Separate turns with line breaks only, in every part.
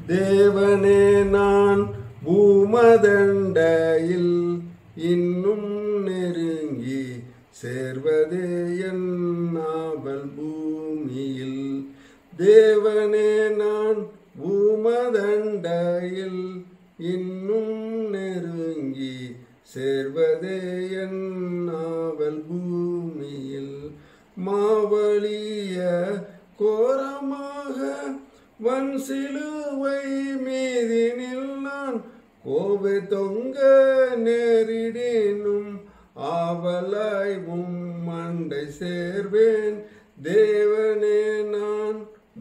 தேவனே நான் பூமதண்டையில் இன்னும் நெருங்கி சேர்வதே என் நாவல் பூமியில். தேவனே நான் பூமதண்டையில் இன்னும் நெருங்கி சேர்வதே என் நாவல் பூமியில். மாவலிய கோரமாக வன் சிலுவை மீதினில் நான் கோவை தொங்க நேரிடேனும் ஆவலாய் மண்டை சேர்வேன். தேவனே நான்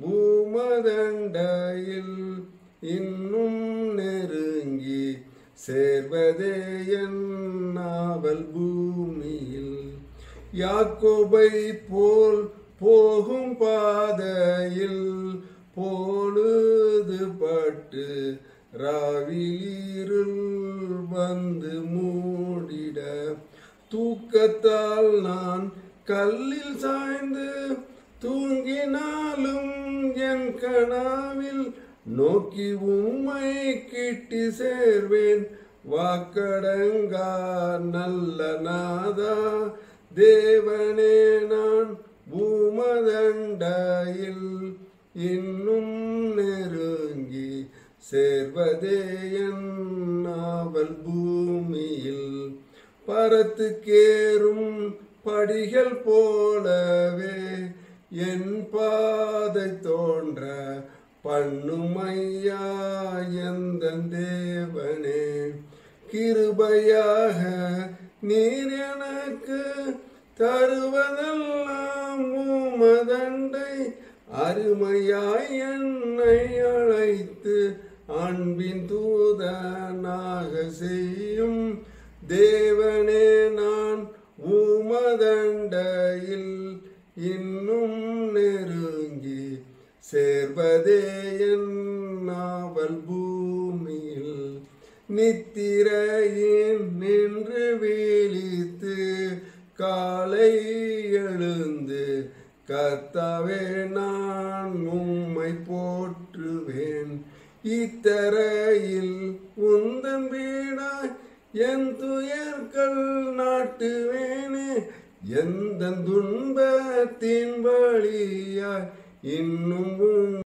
பூமதண்டையில் இன்னும் நெருங்கி சேர்வதே என் நாவல் பூமியில். யாக்கோபை போல் போகும் பாதையில் பொழுது பட்டு ராவிலிருள் வந்து மூடிட தூக்கத்தால் நான் கல்லில் சாய்ந்து தூங்கினாலும் என் கனாவில் நோக்கி உம்மை கிட்டி சேர்வேன். வாக்கடங்கா நல்ல நாதா தேவனே நான் பூமதண்டையில் இன்னும் நெருங்கி சேர்வதே என் நாவல் பூமியில். பரத்துக்கேறும் படிகள் போலவே என் பாதை தோன்ற பண்ணுமையா எந்தன் தேவனே. கிருபையாக நீர் எனக்கு தருவதெல்லாம் உமதண்டை அருமையாய் என்னை அழைத்து அன்பின் தூதனாக செய்யும். தேவனே நான் உமதண்டையில் இன்னும் நெருங்கி சேர்வதே என் நாவல் பூமியில். நித்திரையில் நின்று விழித்து காலை எழுந்து கர்த்தாவே நான் உம்மை போற்றுவேன். இத்தரையில் உந்தன் வீடாய் என் துயர்கள் நாட்டுவேனே. எந்த துன்பத்தின் வழியாய் இன்னும்